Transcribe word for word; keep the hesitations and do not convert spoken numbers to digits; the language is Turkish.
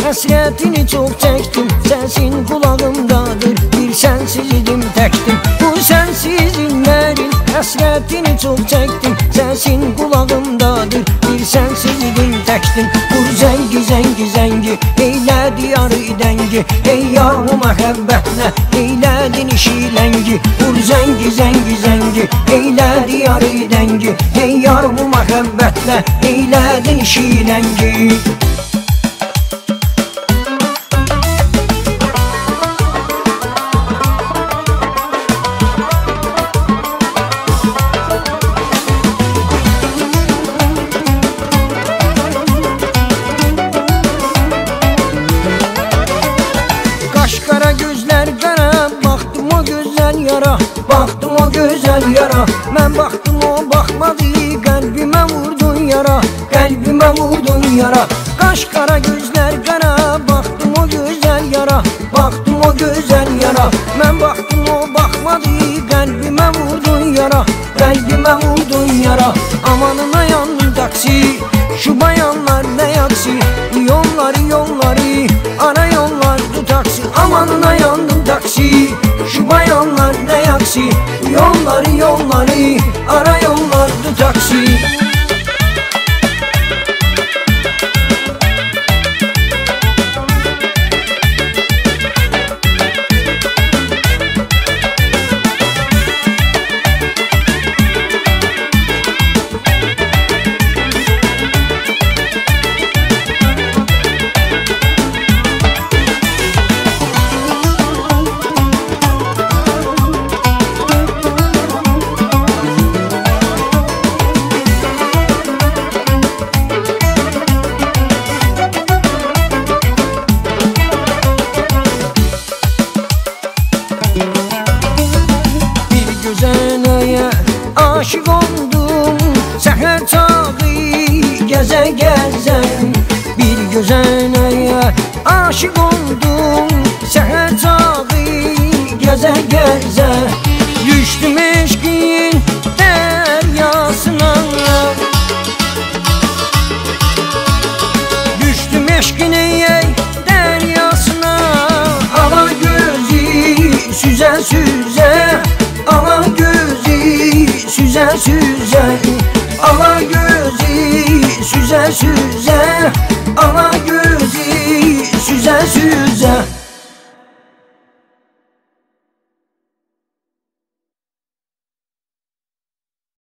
Hasretini çok çektim, sesin kulağımdadır. Bir sensizdim tektim, bu sensizliklerin hasretini çok çektim, sesin kulağımdadır. Bir sensizdim tektim, vur zengi zengi zengi, eyle diyarı dengi. Ey yar bu muhabbetle, eyledin işi lengi. Vur zengi zengi zengi, eyle diyarı dengi. Ey yar bu muhabbetle, eyledin işi lengi. Kara gözler kara, baktım o güzel yara, baktım o güzel yara. Ben baktım o bakmadı, kalbime vurdun yara, kalbime vurdun yara. Kaş kara gözler kara, baktım o güzel yara, baktım o güzel yara. Ben baktım o bakmadı, kalbime vurdun yara, kalbime vurdun yara. Amanına yandım taksi, şu bayanlar ne yaksi, yolları yolları ara yollardı taksi. Amanına yandım taksi, şu bayanlar ne yaksi, yolları yolları ara yollardı taksi. Aşık oldum seher çağı geze geze. Bir güzeleye aşık oldum seher çağı geze geze. Düştüm eşkin deryasına, düştüm eşkin ey deryasına. Ala gözü süze süze, ala gözü süze süze, ala gözü süze süze, ala gözü süze süze.